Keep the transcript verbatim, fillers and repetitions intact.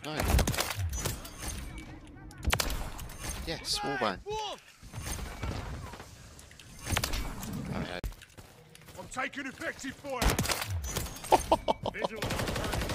No. Yes, Wallbang. I'm taking effective fire. Vigilance.